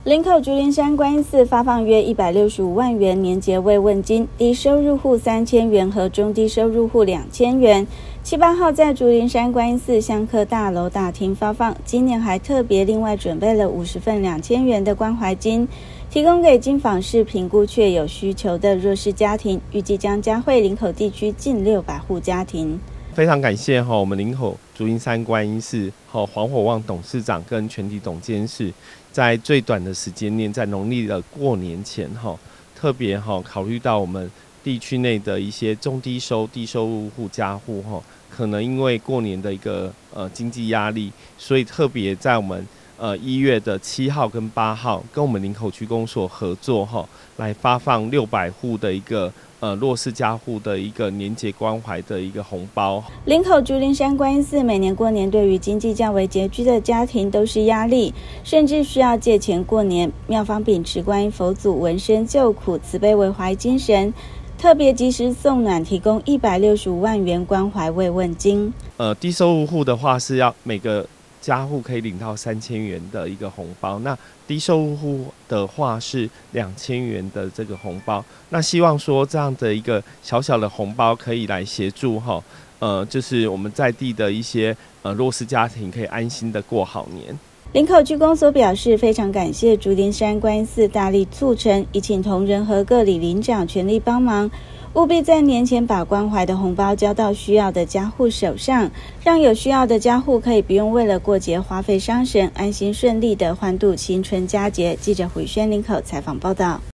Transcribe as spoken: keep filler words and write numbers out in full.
林口竹林山观音寺发放约一百六十五万元年节慰问金，低收入户三千元和中低收入户两千元。七八号在竹林山观音寺香客大楼大厅发放，今年还特别另外准备了五十份两千元的关怀金，提供给经访视评估却有需求的弱势家庭，预计将嘉惠林口地区近六百户家庭。 非常感谢我们林口竹林山观音寺黄火旺董事长跟全体董监事，在最短的时间内，在农历的过年前特别考虑到我们地区内的一些中低收低收入户家户可能因为过年的一个呃经济压力，所以特别在我们呃一月的七号跟八号，跟我们林口区公所合作哈，来发放六百户的一个呃弱势家户的一个年节关怀的一个红包。 林口竹林山观音寺每年过年对于经济较为拮据的家庭都是压力，甚至需要借钱过年。庙方秉持观音佛祖闻声救苦、慈悲为怀精神，特别及时送暖，提供一百六十五万元关怀慰问金。 呃，低收入户的话是要每个家户可以领到三千元的一个红包，那低收入户的话是两千元的这个红包。那希望说这样的一个小小的红包可以来协助哈，呃，就是我们在地的一些呃弱势家庭可以安心的过好年。 林口区公所表示，非常感谢竹林山观音寺大力促成，亦请同仁和各里邻长全力帮忙，务必在年前把关怀的红包交到需要的家户手上，让有需要的家户可以不用为了过节花费伤神，安心顺利的欢度新春佳节。记者胡宇轩林口采访报道。